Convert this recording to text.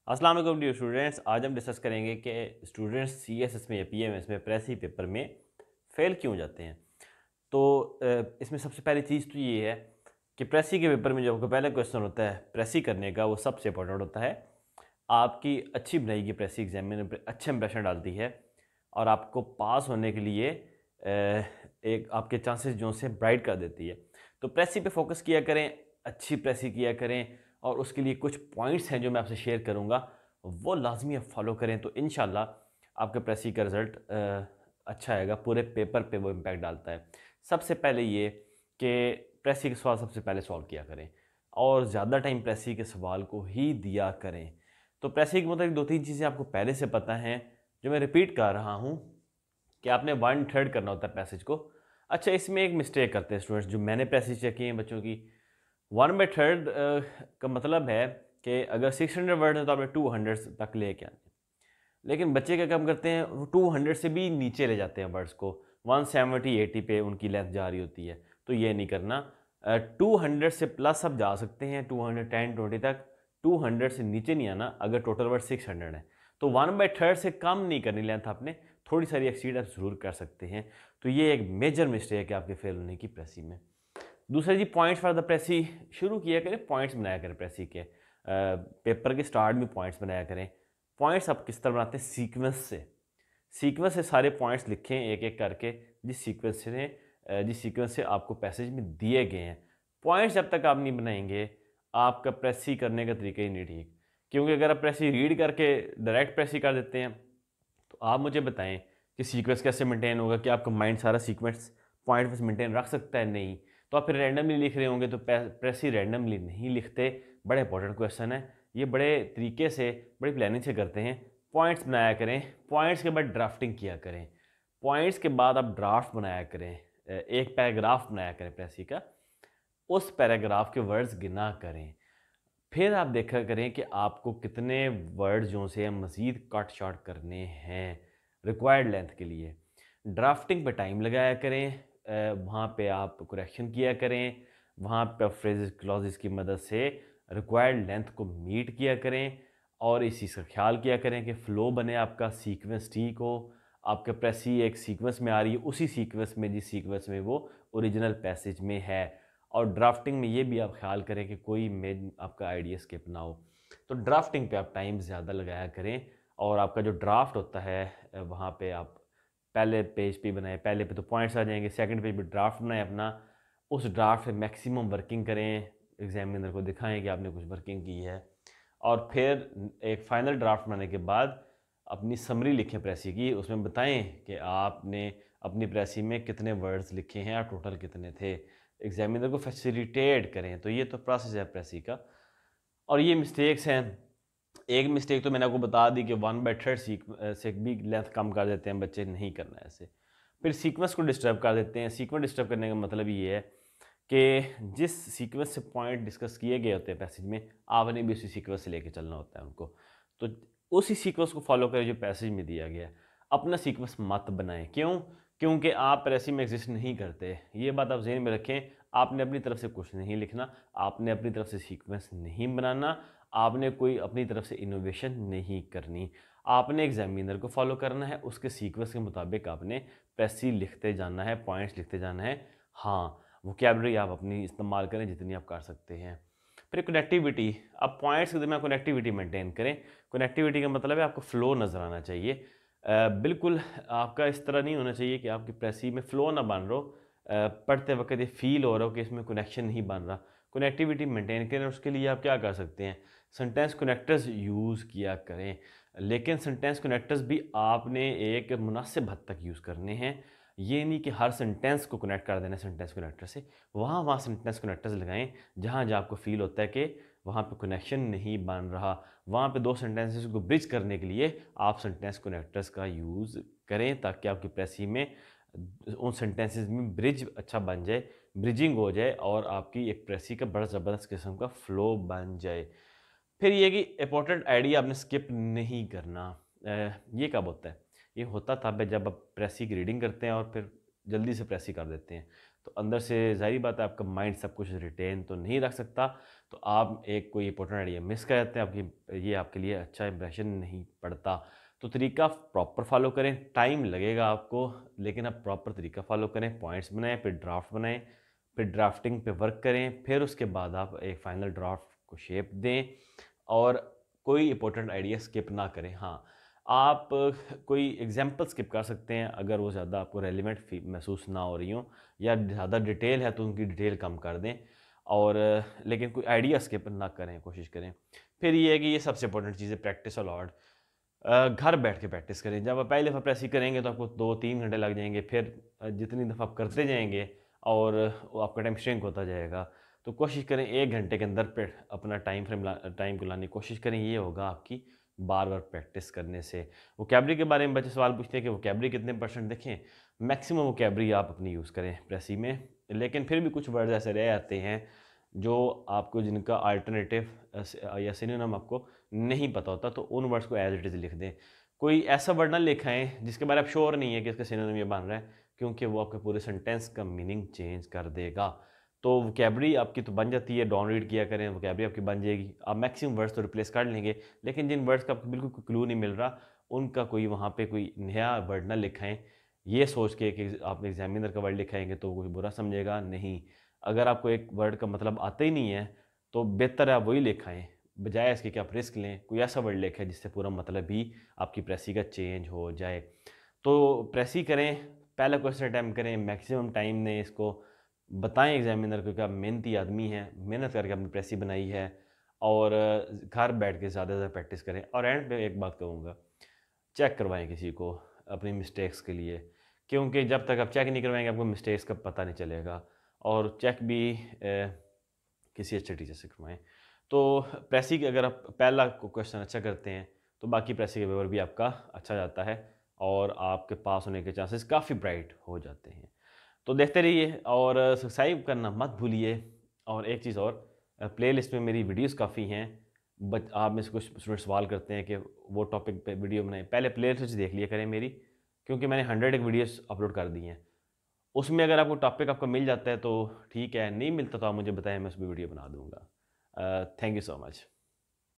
अस्सलाम वालेकुम dear students. आज हम डिस्कस करेंगे कि स्टूडेंट्स CSS में या PMS में प्रेसी पेपर में फ़ेल क्यों जाते हैं। तो इसमें सबसे पहली चीज़ तो ये है कि प्रेसी के पेपर में जो आपका पहला क्वेश्चन होता है प्रेसी करने का, वो सबसे इंपॉर्टेंट होता है। आपकी अच्छी बनाई गई प्रेसी एग्जाम में अच्छे इंप्रेशन डालती है और आपको पास होने के लिए एक आपके चांसेस जो से ब्राइट कर देती है। तो प्रेसी पे फोकस किया करें, अच्छी प्रेसी किया करें और उसके लिए कुछ पॉइंट्स हैं जो मैं आपसे शेयर करूंगा, वो लाजमी आप फॉलो करें तो इंशाल्लाह आपके प्रेसी का रिज़ल्ट अच्छा आएगा। पूरे पेपर पे वो इम्पैक्ट डालता है। सबसे पहले ये कि प्रेसी के सवाल सबसे पहले सॉल्व किया करें और ज़्यादा टाइम प्रेसी के सवाल को ही दिया करें। तो प्रेसी के मतलब 2-3 चीज़ें आपको पहले से पता हैं जो मैं रिपीट कर रहा हूँ कि आपने 1/3 करना होता है पैसेज को। अच्छा, इसमें एक मिस्टेक करते हैं स्टूडेंट्स, जो मैंने पैसेज चेक किए हैं बच्चों की। 1/3 का मतलब है कि अगर 600 वर्ड है तो आपने 200 तक लेके आने। लेकिन बच्चे क्या काम करते हैं, वो 200 से भी नीचे ले जाते हैं वर्ड्स को। 170-80 पे उनकी लेंथ जा रही होती है। तो ये नहीं करना। 200 से प्लस आप जा सकते हैं, 210-20 तक। 200 से नीचे नहीं आना अगर टोटल वर्ड 600 है। तो 1/3 से कम नहीं करनी लेंथ आपने, थोड़ी सारी एक्सीड आप ज़रूर कर सकते हैं। तो ये एक मेजर मिस्टेक है आपके फेल होने की प्रेसी में। दूसरा जी, पॉइंट्स फॉर द प्रेसी शुरू किया करें, पॉइंट्स बनाया करें प्रेसी के। पेपर के स्टार्ट में पॉइंट्स बनाया करें। पॉइंट्स आप किस तरह बनाते हैं? सीक्वेंस से सारे पॉइंट्स लिखें एक एक करके, जिस सीक्वेंस से आपको पैसेज में दिए गए हैं। पॉइंट्स जब तक आप नहीं बनाएंगे, आपका प्रेसी करने का तरीका ही नहीं ठीक। क्योंकि अगर आप प्रेसी रीड करके डायरेक्ट प्रेसी कर देते हैं तो आप मुझे बताएं कि सीक्वेंस कैसे मेंटेन होगा, कि आपका माइंड सारा सीक्वेंस पॉइंट पर मेंटेन रख सकता है? नहीं। तो आप फिर रैंडमली लिख रहे होंगे। तो प्रेसी रैंडमली नहीं लिखते। बड़ा इंपॉर्टेंट क्वेश्चन है ये, बड़े तरीके से बड़ी प्लानिंग से करते हैं। पॉइंट्स बनाया करें, पॉइंट्स के बाद ड्राफ्टिंग किया करें, पॉइंट्स के बाद आप ड्राफ्ट बनाया करें, एक पैराग्राफ बनाया करें प्रेसी का, उस पैराग्राफ के वर्ड्स गिना करें। फिर आप देखा करें कि आपको कितने वर्ड जो से मज़ीद कट शॉर्ट करने हैं रिक्वायर्ड लेंथ के लिए। ड्राफ्टिंग पे टाइम लगाया करें, वहाँ पे आप करेक्शन किया करें, वहाँ पे फ्रेजेस क्लॉजेस की मदद से रिक्वायर्ड लेंथ को मीट किया करें। और इस चीज़ का ख्याल किया करें कि फ़्लो बने, आपका सीक्वेंस ठीक हो। आपका प्रेसी एक सीक्वेंस में आ रही है, उसी सीक्वेंस में जिस सीक्वेंस में वो ओरिजिनल पैसेज में है। और ड्राफ्टिंग में ये भी आप ख्याल करें कि कोई मेन आपका आइडिया स्किप ना हो। तो ड्राफ्टिंग पे आप टाइम ज़्यादा लगाया करें। और आपका जो ड्राफ्ट होता है वहाँ पे आप पहले पेज पे बनाएं, पहले पे तो पॉइंट्स आ जाएंगे, सेकंड पेज पे ड्राफ्ट बनाएं अपना। उस ड्राफ्ट पे मैक्सिमम वर्किंग करें, एग्जामिनर को दिखाएं कि आपने कुछ वर्किंग की है। और फिर एक फाइनल ड्राफ्ट बनाने के बाद अपनी समरी लिखें प्रेसी की, उसमें बताएं कि आपने अपनी प्रेसी में कितने वर्ड्स लिखे हैं और टोटल कितने थे। एग्जामिनर को फैसिलिटेट करें। तो ये तो प्रोसेस है प्रेसी का। और ये मिस्टेक्स हैं। एक मिस्टेक तो मैंने आपको बता दी कि 1/3 से भी लेंथ कम कर देते हैं बच्चे, नहीं करना है ऐसे। फिर सीक्वेंस को डिस्टर्ब कर देते हैं। सीक्वेंस डिस्टर्ब करने का मतलब ये है कि जिस सीक्वेंस से पॉइंट डिस्कस किए गए होते हैं पैसेज में, आपने भी उसी सीक्वेंस से लेके चलना होता है उनको। तो उसी सीक्वेंस को फॉलो करें जो पैसेज में दिया गया है। अपना सीक्वेंस मत बनाएं। क्यों? क्योंकि आप प्रेसी में एग्जिस्ट नहीं करते। ये बात आप ज़हन में रखें। आपने अपनी तरफ से कुछ नहीं लिखना, आपने अपनी तरफ से सीक्वेंस नहीं बनाना, आपने कोई अपनी तरफ से इनोवेशन नहीं करनी। आपने एग्जामिनर को फॉलो करना है, उसके सीक्वेंस के मुताबिक आपने प्रेसी लिखते जाना है, पॉइंट्स लिखते जाना है। हाँ, वोकैबलरी आप अपनी इस्तेमाल करें जितनी आप कर सकते हैं। फिर कनेक्टिविटी, अब पॉइंट्स के दरमियान कनेक्टिविटी मेंटेन करें। कनेक्टिविटी का मतलब है आपको फ़्लो नज़र आना चाहिए। बिल्कुल आपका इस तरह नहीं होना चाहिए कि आपकी प्रेसी में फ़्लो ना बन रहा हो, पढ़ते वक्त ये फील हो रहा हो कि इसमें कनेक्शन नहीं बन रहा। कनेक्टिविटी मेंटेन करें। उसके लिए आप क्या कर सकते हैं? सेंटेंस कनेक्टर्स यूज़ किया करें। लेकिन सेंटेंस कनेक्टर्स भी आपने एक मुनासिब हद तक यूज़ करने हैं। ये नहीं कि हर सेंटेंस को कनेक्ट कर देना सेंटेंस कनेक्टर से। वहाँ सेंटेंस कनेक्टर्स लगाएं जहाँ आपको फील होता है कि वहाँ पे कनेक्शन नहीं बन रहा। वहाँ पे दो सेंटेंसेस को ब्रिज करने के लिए आप सेंटेंस कनेक्टर्स का यूज़ करें, ताकि आपकी प्रेसी में उन सेंटेंसेस में ब्रिज अच्छा बन जाए, ब्रिजिंग हो जाए और आपकी एक प्रेसी का बड़ा ज़बरदस्त किस्म का फ़्लो बन जाए। फिर ये कि इंपॉर्टेंट आइडिया आपने स्किप नहीं करना। ये कब होता है? ये होता तब है जब आप प्रेसी की रीडिंग करते हैं और फिर जल्दी से प्रेसी कर देते हैं। तो अंदर से ज़ाहिर बात है आपका माइंड सब कुछ रिटेन तो नहीं रख सकता, तो आप एक कोई इंपॉर्टेंट आइडिया मिस कर जाते हैं, आपकी ये आपके लिए अच्छा इंप्रेशन नहीं पड़ता। तो तरीका प्रॉपर फॉलो करें, टाइम लगेगा आपको, लेकिन आप प्रॉपर तरीका फॉलो करें, पॉइंट्स बनाएं, फिर ड्राफ्ट बनाएं, फिर ड्राफ्टिंग पे वर्क करें, फिर उसके बाद आप एक फाइनल ड्राफ्ट को शेप दें और कोई इंपॉर्टेंट आइडिया स्किप ना करें। हाँ, आप कोई एग्जांपल स्किप कर सकते हैं अगर वो ज़्यादा आपको रेलिवेंट महसूस ना हो रही हो, या ज़्यादा डिटेल है तो उनकी डिटेल कम कर दें, और लेकिन कोई आइडिया स्किप ना करें, कोशिश करें। फिर ये है कि ये सबसे इंपॉर्टेंट चीज़ है, प्रैक्टिस अलॉट। घर बैठ के प्रैक्टिस करें। जब आप पहली दफ़ा प्रेस करेंगे तो आपको 2-3 घंटे लग जाएंगे, फिर जितनी दफ़ा आप करते जाएंगे और वो आपका टाइम श्रिंक होता जाएगा। तो कोशिश करें 1 घंटे के अंदर पे अपना टाइम को लाने की कोशिश करें, ये होगा आपकी बार बार प्रैक्टिस करने से। वोकैबुलरी के बारे में बच्चे सवाल पूछते हैं कि वोकैबुलरी कितने % देखें, मैक्सिमम वोकैबुलरी आप अपनी यूज़ करें प्रेसी में, लेकिन फिर भी कुछ वर्ड ऐसे रह जाते हैं जो आपको, जिनका अल्टरनेटिव या सिनोनिम आपको नहीं पता होता, तो उन वर्ड्स को एज इट इज़ लिख दें। कोई ऐसा वर्ड ना लिखाएं जिसके बारे में आप श्योर नहीं है कि इसका सिनोनिम ये बन रहा है, क्योंकि वो आपके पूरे सेंटेंस का मीनिंग चेंज कर देगा। तो वोकैबुलरी आपकी तो बन जाती है, डाउन रीड किया करें, वोकैबुलरी आपकी बन जाएगी, आप मैक्सिमम वर्ड्स तो रिप्लेस कर लेंगे, लेकिन जिन वर्ड्स का आपको बिल्कुल कोई क्लू नहीं मिल रहा, उनका कोई वहाँ पे कोई नया वर्ड ना लिखाएं ये सोच के कि आप एग्जामिनर का वर्ड लिखाएंगे तो कोई बुरा समझेगा नहीं। अगर आपको एक वर्ड का मतलब आता ही नहीं है तो बेहतर है आप वही लिखाएं, बजाय इसके कि आप रिस्क लें कोई ऐसा वर्ड लिखें जिससे पूरा मतलब ही आपकी प्रेसी का चेंज हो जाए। तो प्रेसी करें, पहला क्वेश्चन अटैम्प्ट करें, मैक्सिमम टाइम ने इसको बताएं एग्जामिनर को कि आप मेहनती आदमी हैं, मेहनत करके आपने प्रेसी बनाई है, और घर बैठ के ज़्यादा से ज़्यादा प्रैक्टिस करें। और एंड पे एक बात कहूँगा, चेक करवाएं किसी को अपनी मिस्टेक्स के लिए, क्योंकि जब तक आप चेक नहीं करवाएंगे आपको मिस्टेक्स का पता नहीं चलेगा, और चेक भी किसी अच्छे टीचर से करवाएं। तो प्रेसी के अगर आप पहला क्वेश्चन अच्छा करते हैं तो बाकी प्रेसी के पेपर भी आपका अच्छा जाता है और आपके पास होने के चांसेस काफ़ी ब्राइट हो जाते हैं। तो देखते रहिए और सब्सक्राइब करना मत भूलिए। और एक चीज़ और, प्लेलिस्ट में मेरी वीडियोस काफ़ी हैं, बट आप में से कुछ स्टूडेंट सवाल करते हैं कि वो टॉपिक पे वीडियो बनाए, पहले प्लेलिस्ट देख लिया करें मेरी, क्योंकि मैंने 100 वीडियोस अपलोड कर दी हैं। उसमें अगर आपको टॉपिक आपको मिल जाता है तो ठीक है, नहीं मिलता तो आप मुझे बताएं, मैं उस पर वीडियो बना दूंगा। Thank you so much.